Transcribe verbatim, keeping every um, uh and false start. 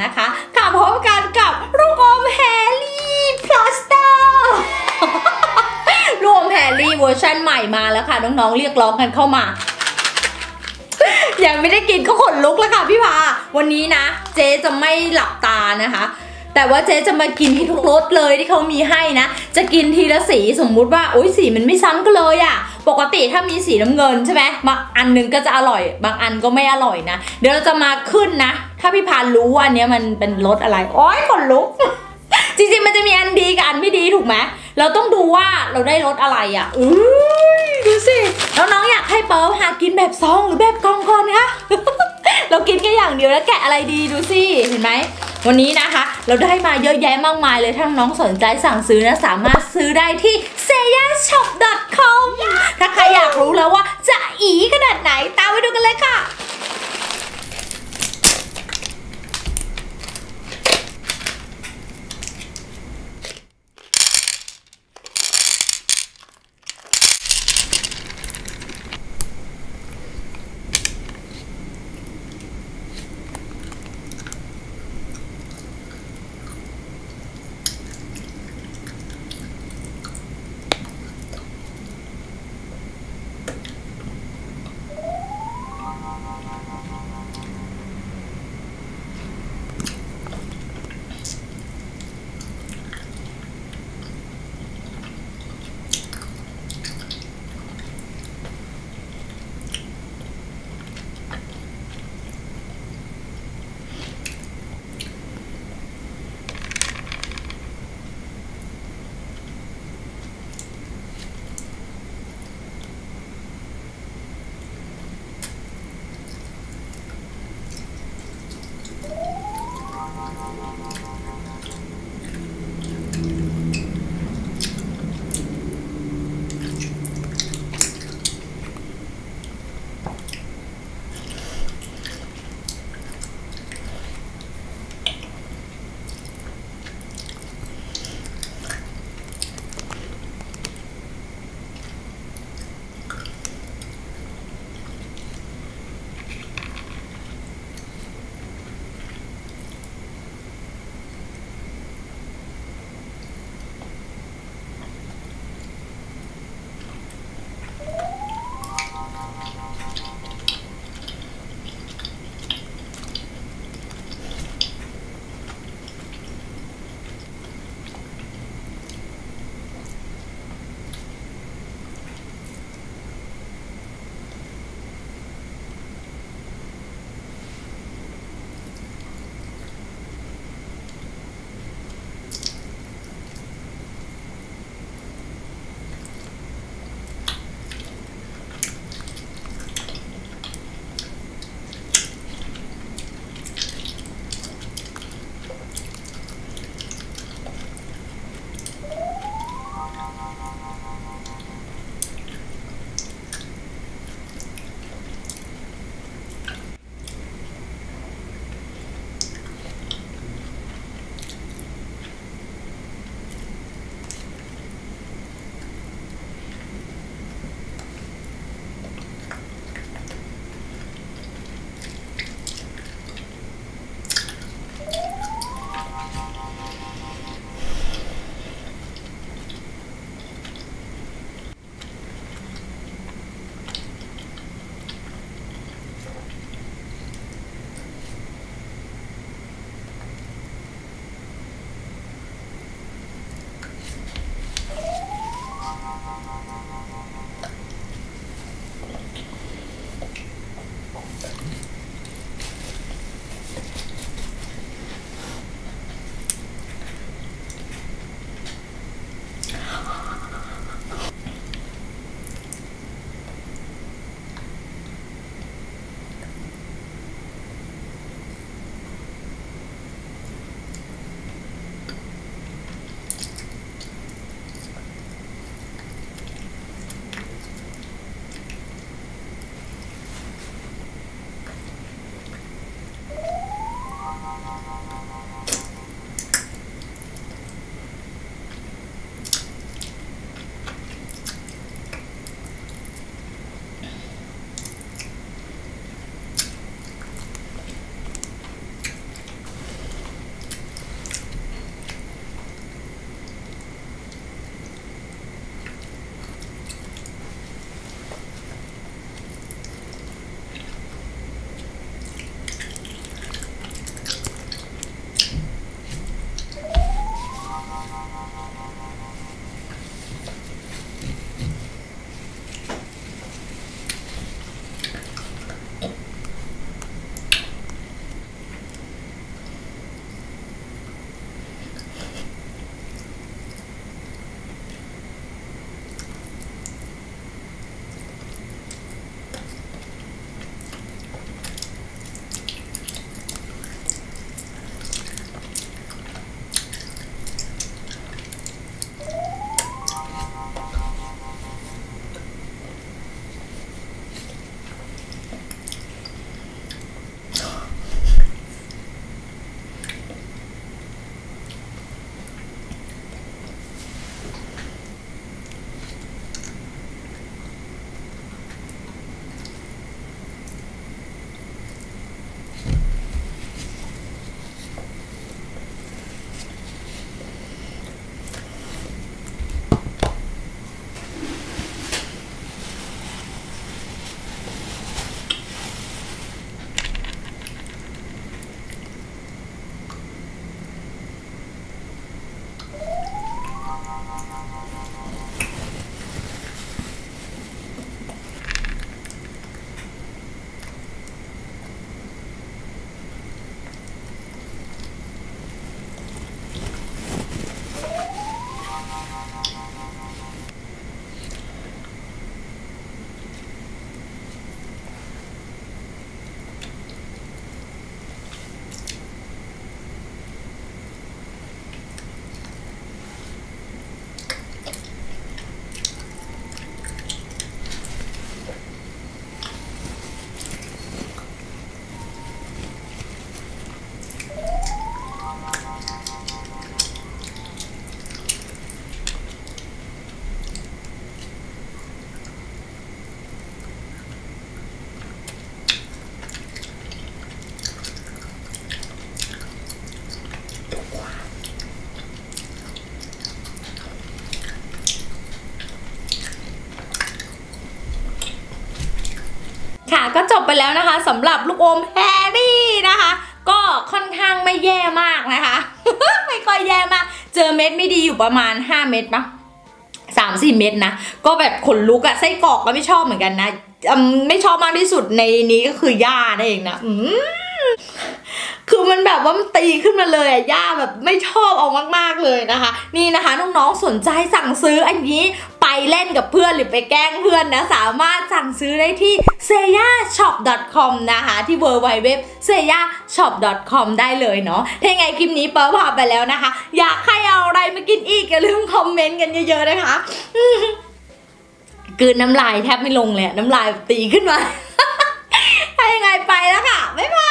นะคะกลับพบกันกับลูกอมแฮร์รี่พลาสเตอร์ลูกอมแฮร์รี่เวอร์ชันใหม่มาแล้วค่ะน้องๆเรียกร้องกันเข้ามายังไม่ได้กินก็ขนลุกแล้วค่ะพี่พาวันนี้นะเจ๊จะไม่หลับตานะคะแต่ว่าเจ๊จะมากินที่ทุกรสเลยที่เขามีให้นะจะกินทีละสีสมมุติว่าโอ๊ยสีมันไม่ซ้ำกันเลยอะปกติถ้ามีสีน้ำเงินใช่ไหมบางอันนึงก็จะอร่อยบางอันก็ไม่อร่อยนะเดี๋ยวเราจะมาขึ้นนะถ้าพี่พารู้ว่าอันนี้มันเป็นรสอะไรโอ๊ยขนลุก จริงๆมันจะมีอันดีกับอันไม่ดีถูกไหมเราต้องดูว่าเราได้รสอะไรอ่ะอุ้ยดูสิแล้วน้องอยากให้เปิร์ลหากินแบบซองหรือแบบกล่องก่อนคะ เรากินแค่อย่างเดียวแล้วแกะอะไรดีดูสิเห็นไหมวันนี้นะคะเราได้มาเยอะแยะมากมายเลยถ้าน้องสนใจสั่งซื้อนะสามารถซื้อได้ที่ เซย่าช็อป ดอท คอม ถ้าใครอยากรู้แล้วว่าจะอีขนาดไหนตามไปดูกันเลยค่ะค่ะก็จบไปแล้วนะคะสำหรับลูกอมแฮร์รี่นะคะก็ค่อนข้างไม่แย่มากนะคะ ไม่ค่อยแย่มากเจอเม็ดไม่ดีอยู่ประมาณห้าเม็ดปะสามสี่เม็ดนะก็แบบขนลุกอะไส้กรอกก็ไม่ชอบเหมือนกันนะไม่ชอบมากที่สุดในนี้ก็คือย่านั่นเองนะอืมคือมันแบบว่ามันตีขึ้นมาเลยอะย่าแบบไม่ชอบเอามากๆเลยนะคะนี่นะคะน้องๆสนใจสั่งซื้ออันนี้ไปเล่นกับเพื่อนหรือไปแกล้งเพื่อนนะสามารถสั่งซื้อได้ที่ เซย่าช็อป ดอท คอม นะคะที่ ดับเบิลยู ดับเบิลยู ดับเบิลยู ดอท เซย่าช็อป ดอท คอม ได้เลยเนาะถ้าไงคลิปนี้เปิดผ่านไปแล้วนะคะอยากให้เอาอะไรมากินอีกอย่าลืมคอมเมนต์กันเยอะๆนะคะกลืนน้ำลายแทบไม่ลงเลยน้ำลายตีขึ้นมาถ้ายังไงไปแล้วค่ะบ๊ายบาย